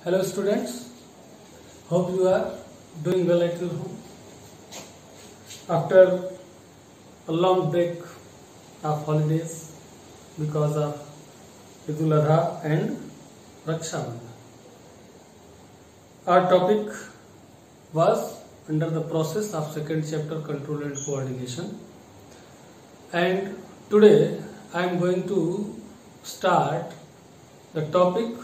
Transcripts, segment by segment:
Hello students, hope you are doing well at your home. After a long break of holidays because of Eid al-Adha and Raksha Bandhan. Our topic was under the process of second chapter control and coordination, and today I am going to start the topic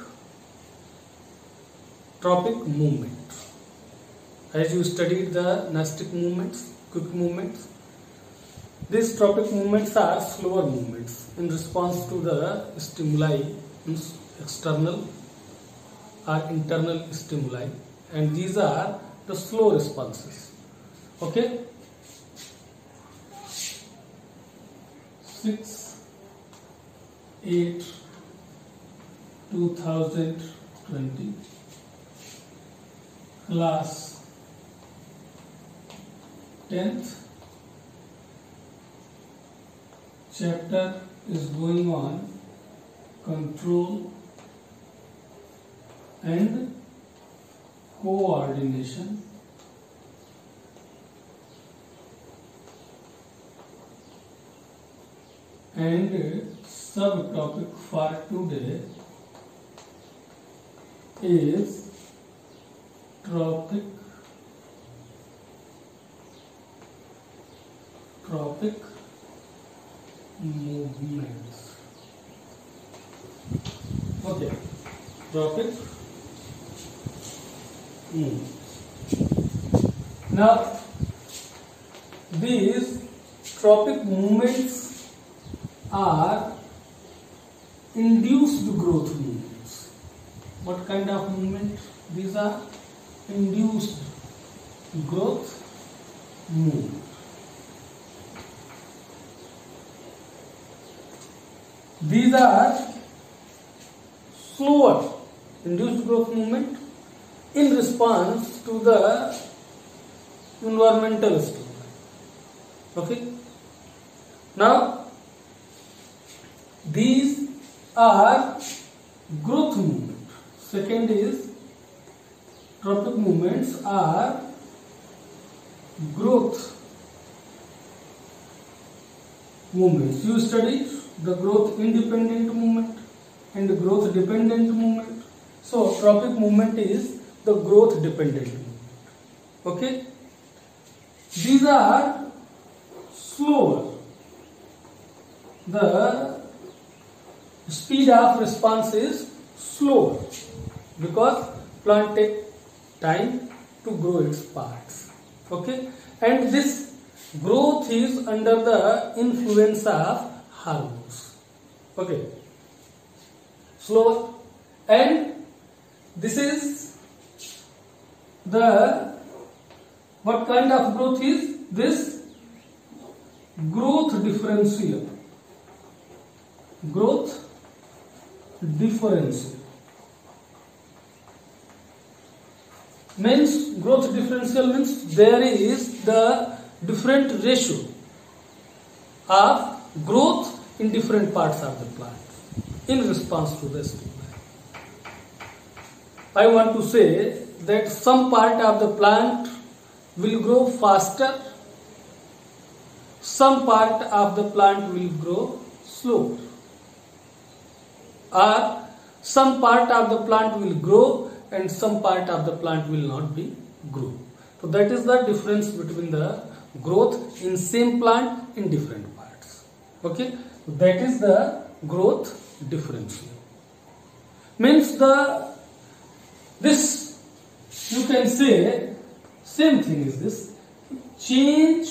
tropic movement. As you studied the nastic movements, quick movements, these tropic movements are slower movements in response to the stimuli, external or internal stimuli, and these are the slow responses. Okay, 6/8/2020 class 10th chapter is going on control and coordination, and subtopic for today is tropic movements. Okay, tropic movements. Now, these tropic movements are induced growth movements. What kind of movement? These are induced growth movement. These are slower induced growth movement in response to the environmental stimuli. Okay. Now, these are growth movement. Second is tropic movements are growth movements. You studied the growth independent movement and the growth dependent movement. So, tropic movement is the growth dependent movement. Okay. These are slower. The speed of response is slower because plant take time to grow its parts. Okay, and this growth is under the influence of hormones. Okay, slower, and this is the what kind of growth is this? Growth differential. Growth differential means growth differential means there is the different ratio of growth in different parts of the plant in response to the stimuli. I want to say that some part of the plant will grow faster, some part of the plant will grow slower, or some part of the plant will grow and some part of the plant will not be grow. So that is the difference between the growth in same plant in different parts. Okay, that is the growth differential. Means this you can say same thing is this change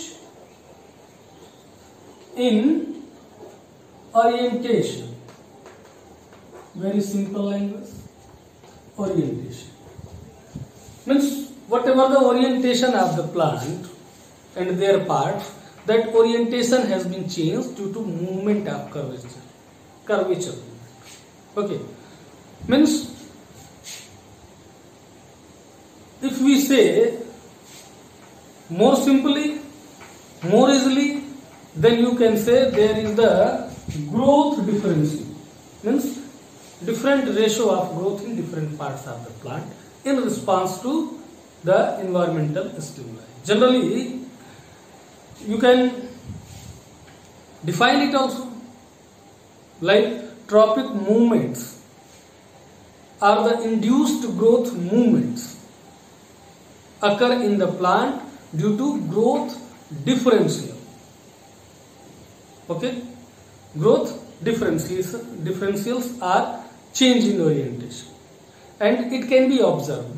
in orientation. Very simple language. Orientation means whatever the orientation of the plant and their parts, that orientation has been changed due to movement of curvature. Okay, means if we say more simply, more easily, then you can say there is the growth differential. Means different ratio of growth in different parts of the plant in response to the environmental stimuli. Generally, you can define it also like trophic movements are the induced growth movements occur in the plant due to growth differential. Okay, growth differentials are change in orientation, and it can be observed.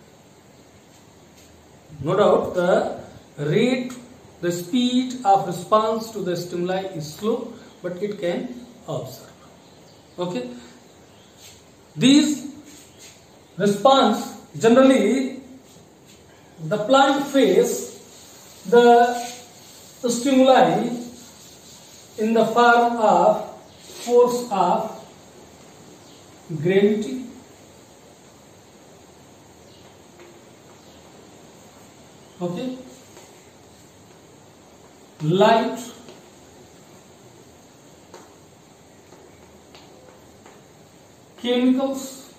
No doubt the rate, the speed of response to the stimuli is slow, but it can observe. Okay, these response generally the plant face the stimuli in the form of force of gravity, okay, light, chemicals,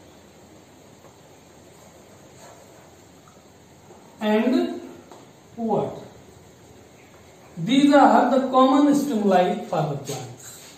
and water. These are the common stimuli for the plants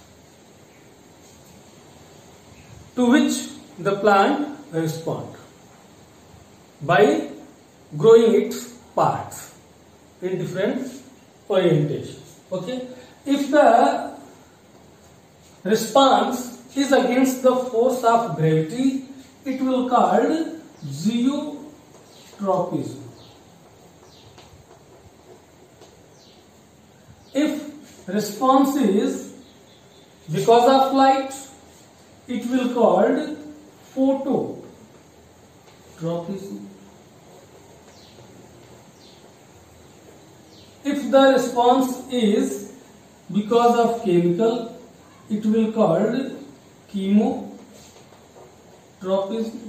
to which the plant responds by growing its parts in different orientations. Okay, if the response is against the force of gravity, it will called geotropism. If response is because of light, it will called phototropism. If the response is because of chemical, it will called chemotropism.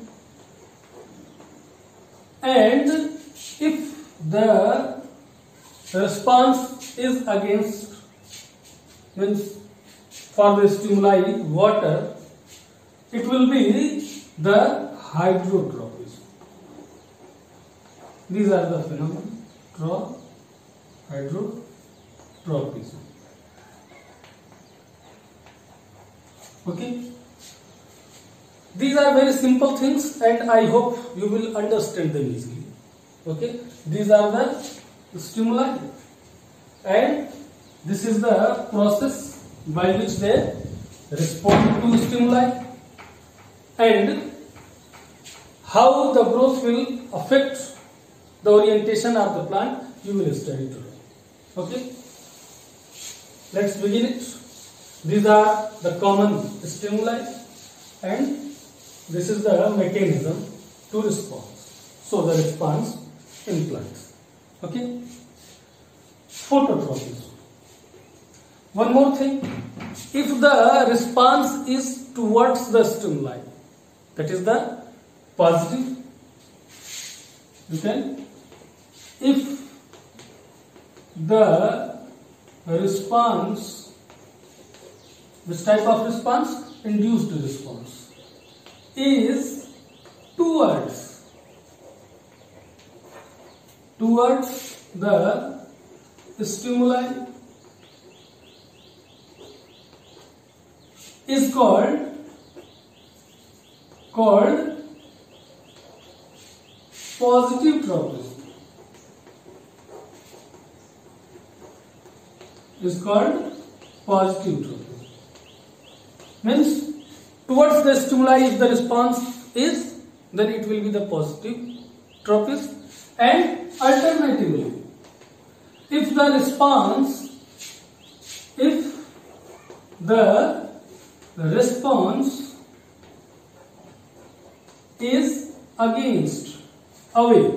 And if the response is against, means for the stimuli water, it will be the hydrotropism. These are the phenomena. Hydrotropism. Okay, these are very simple things, and I hope you will understand them easily. Okay, these are the stimuli, and this is the process by which they respond to stimuli, and how the growth will affect the orientation of the plant you will study today. Okay, let's begin it. These are the common stimuli, and this is the mechanism to respond. So the response in plants. Okay, phototropism. One more thing, if the response is towards the stimuli, that is the positive, you can, if the response, this type of response, induced response, is towards the stimuli, is called positive tropism. Is called positive tropism. Means towards the stimuli, if the response is, then it will be the positive tropism, and alternatively, if the response is against, away,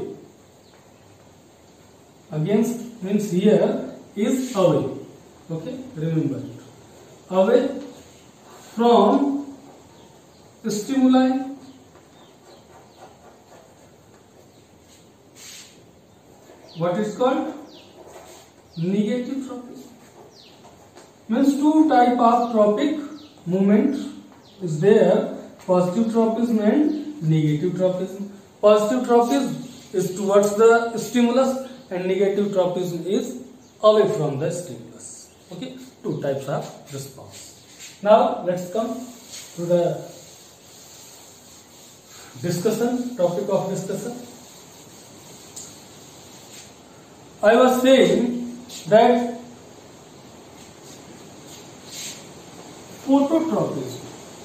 against means here is away. Okay, remember it. Away from the stimuli, what is called negative tropism. Means two type of tropic movement is there positive tropism and negative tropism. Positive tropism is towards the stimulus and negative tropism is away from the stimulus. Okay, two types of response. Now let's come to the discussion, topic of discussion. I was saying that phototropism.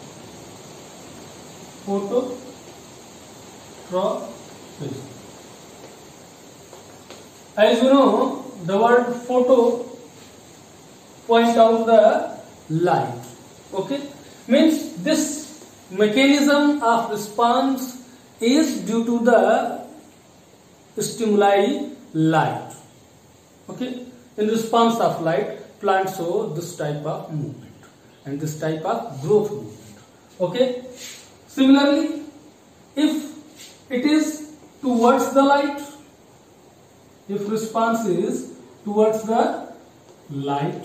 As you know, the word photo point out the light. Okay, means this mechanism of response is due to the stimuli light. Okay, in response of light, plants show this type of movement and this type of growth movement. Okay, similarly, if it is towards the light, if response is towards the light,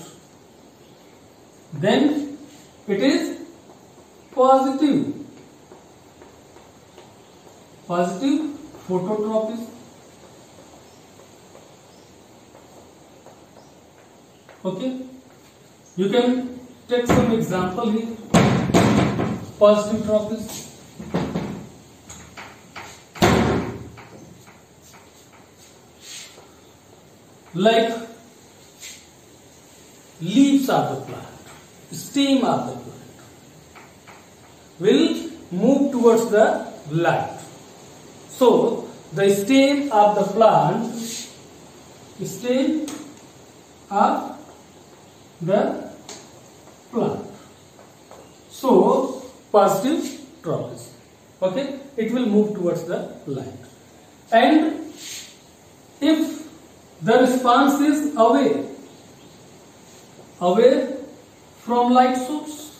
then it is positive phototropism. Okay, you can take some example here. Positive tropism. Like leaves of the plant, stem of the plant will move towards the light. So the stem of the plant, so positive tropism. Okay, it will move towards the light. And if the response is away from light source,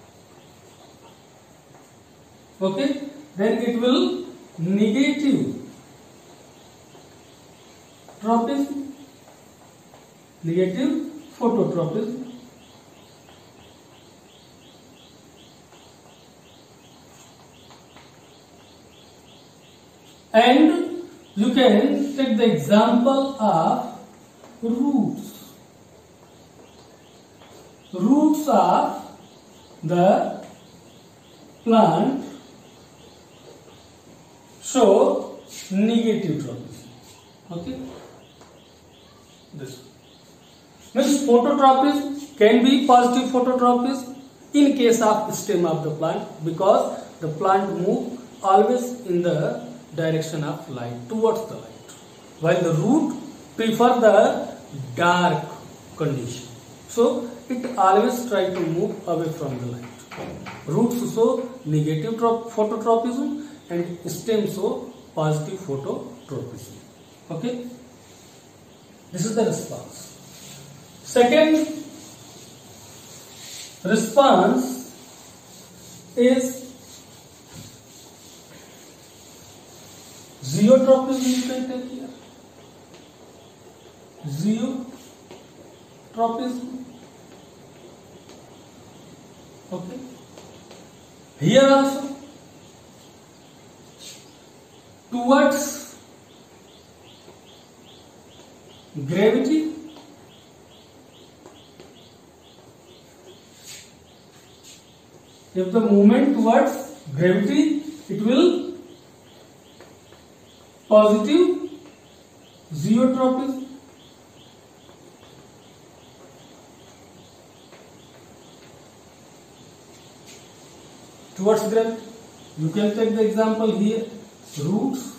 okay, then it will negative tropism, negative phototropism. And you can take the example of roots. Roots of the plant show negative tropism. Okay, this means phototropism can be positive phototropism in case of stem of the plant, because the plant move always in the direction of light, towards the light, while the root prefer the dark condition, so it always try to move away from the light. Roots show negative phototropism and stems show positive phototropism. Okay, this is the response. Second response is zeotropism. You can take here zeotropism. Okay, here also towards gravity, if the movement towards gravity, it will positive zeotropism. Towards gravity, you can take the example here. Roots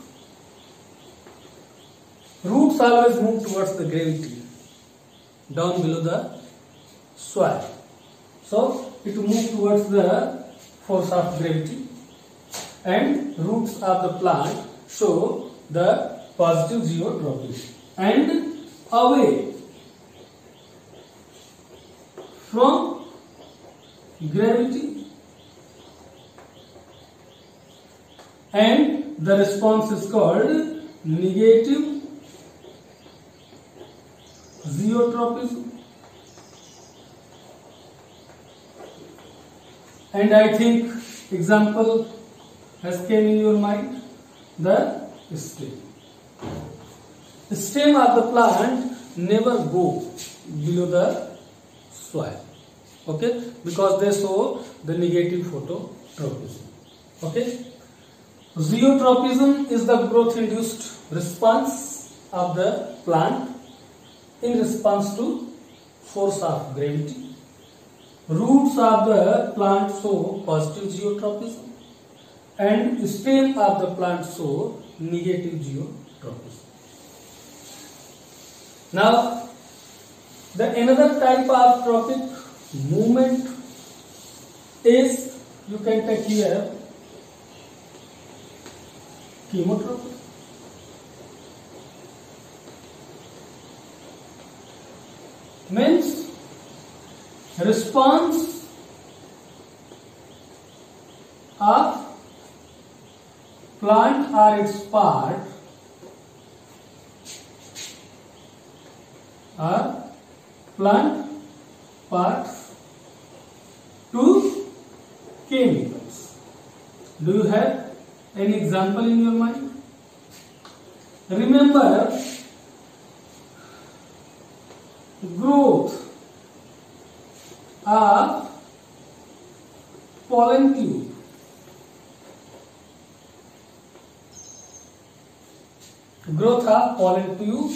always move towards the gravity, down below the soil, so it moves towards the force of gravity, and roots of the plant show the positive zeotropism, and away from gravity, and the response is called negative zeotropism. And I think example has came in your mind, the stem. The stem of the plant never go below the soil, okay, because they show the negative phototropism. Okay, zeotropism is the growth induced response of the plant in response to force of gravity. Roots of the plant show positive geotropism and stem of the plant show negative geotropism. Now, the another type of trophic movement is, you can take here, chemotropy. Means response of plant or its part or plant parts to chemicals. Do you have any example in your mind? Remember, growth of pollen tube. Growth of pollen tube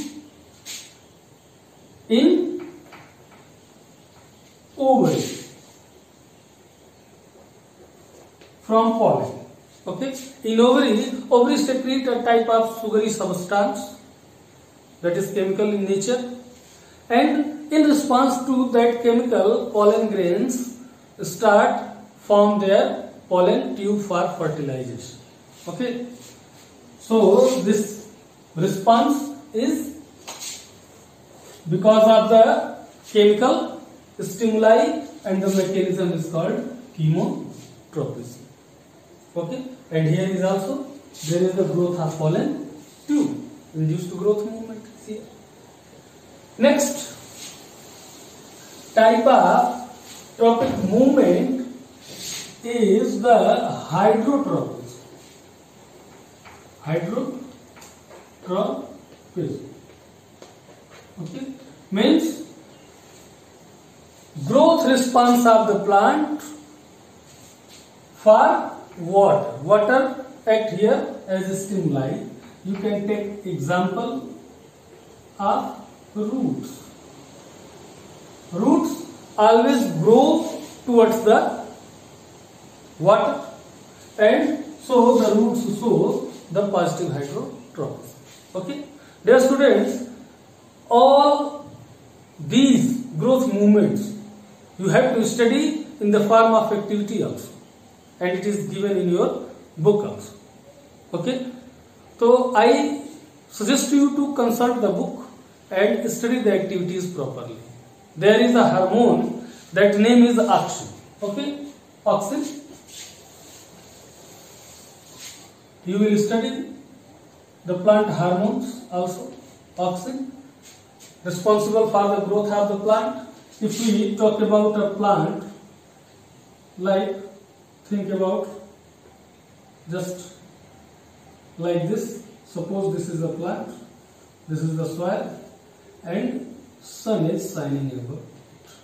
in ovary from pollen. Okay, in ovary secrete a type of sugary substance that is chemical in nature, and in response to that chemical, pollen grains start form their pollen tube for fertilization. Okay, so this response is because of the chemical stimuli, and the mechanism is called chemotropism. Okay, and here is also there is the growth of pollen tube, induced growth movement here. Next type of tropic movement is the hydrotropism. Hydrotropism. Okay, means growth response of the plant for water. Water act here as a stimuli. You can take example of roots. Roots always grow towards the water, and so the roots show the positive hydrotropism. Okay, dear students, all these growth movements you have to study in the form of activity also, and it is given in your book also. Okay, so I suggest you to consult the book and study the activities properly. There is a hormone, that name is auxin. Okay, auxin. You will study the plant hormones also. Auxin, responsible for the growth of the plant. If we talk about a plant, like, think about just like this. Suppose this is a plant, this is the soil, and sun is shining above it.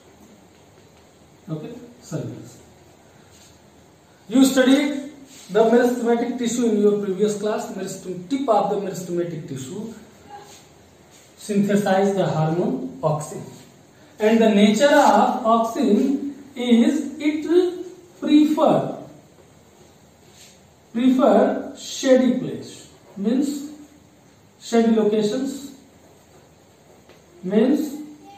Okay, sun is. You studied the meristematic tissue in your previous class. Tip of the meristematic tissue synthesize the hormone auxin, and the nature of auxin is it prefer shady place, means shady locations, means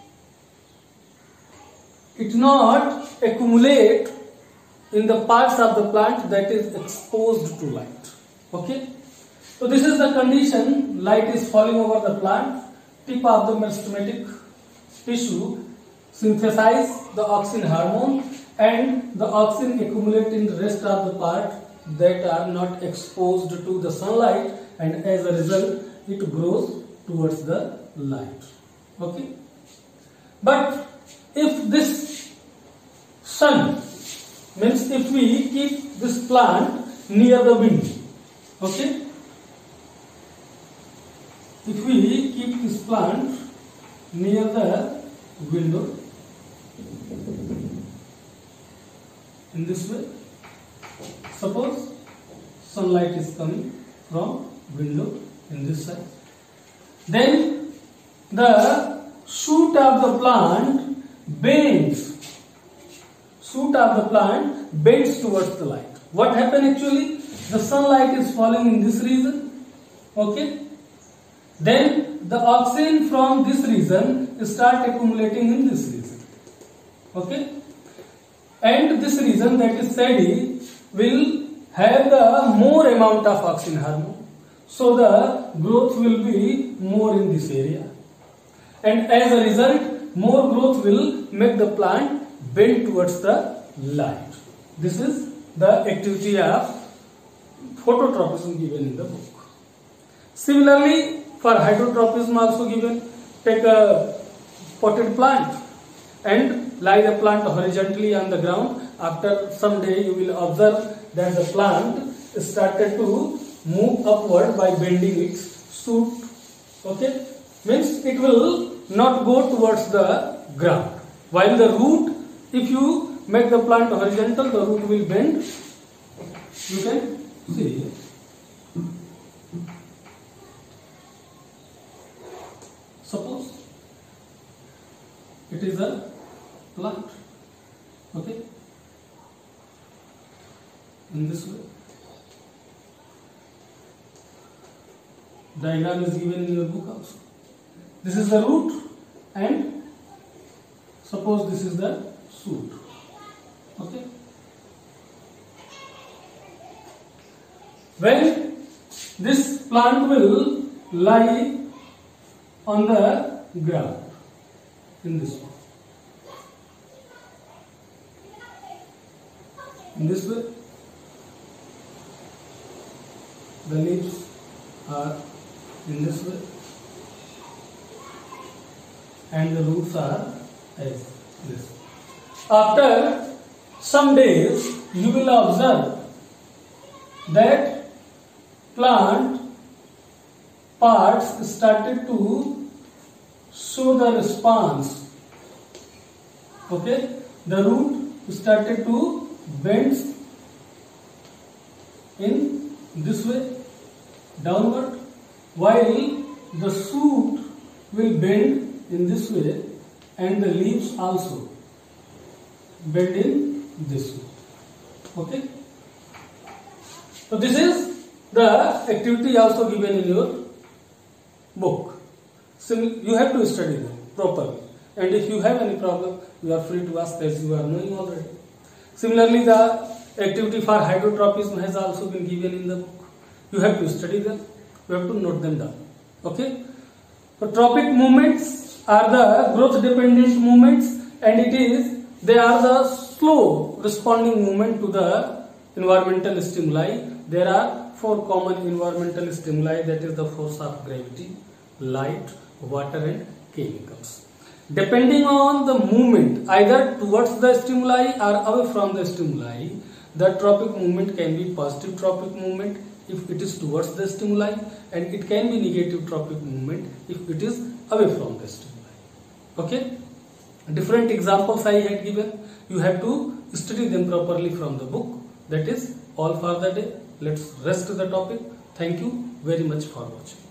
it not accumulate in the parts of the plant that is exposed to light. Okay, so this is the condition. Light is falling over the plant. Tip of the meristematic tissue synthesize the auxin hormone, and the auxin accumulate in the rest of the part that are not exposed to the sunlight, and as a result it grows towards the light. Okay, but if this sun Means if we keep this plant near the window, okay? If we keep this plant near the window in this way, suppose sunlight is coming from window in this side, then the shoot of the plant bends. Shoot of the plant bends towards the light. What happened actually? The sunlight is falling in this region, okay? Then the oxygen from this region start accumulating in this region, okay? And this region, that is shady, will have the more amount of oxygen hormone. So the growth will be more in this area. And as a result, more growth will make the plant bend towards the light. This is the activity of phototropism given in the book. Similarly, for hydrotropism also given, take a potted plant and lie the plant horizontally on the ground. After some day you will observe that the plant started to move upward by bending its shoot, okay? Means it will not go towards the ground. While the root, if you make the plant horizontal, the root will bend. You can see here. Suppose it is a plant, okay, in this way. Diagram is given in your book also. This is the root and suppose this is the shoot, okay. When this plant will lie on the ground in this way, the leaves are in this way and the roots are as this. After some days you will observe that plant parts started to show the response, okay. The root started to bend in this way downward, while the shoot will bend in this way and the leaves also bend in this way, okay. So this is the activity also given in your book. So you have to study them properly, and if you have any problem, you are free to ask, as you are knowing already. Similarly, the activity for hydrotropism has also been given in the book. You have to study them, you have to note them down, okay. So tropic movements are the growth dependent movements, and they are the slow responding movement to the environmental stimuli. There are 4 common environmental stimuli, that is the force of gravity, light, water and chemicals. Depending on the movement either towards the stimuli or away from the stimuli, the tropic movement can be positive tropic movement if it is towards the stimuli, and it can be negative tropic movement if it is away from the stimuli, okay. Different examples I had given. You have to study them properly from the book. That is all for the day. Let's rest the topic. Thank you very much for watching.